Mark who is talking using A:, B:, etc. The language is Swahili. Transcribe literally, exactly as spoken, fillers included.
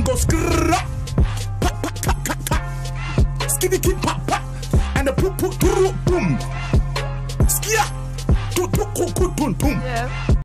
A: go skrrrra, pa pa ka ka ka, skiddy kid pa pa, and the poop poop boom, skia, tu tu ku ku tum tum.
B: Yeah.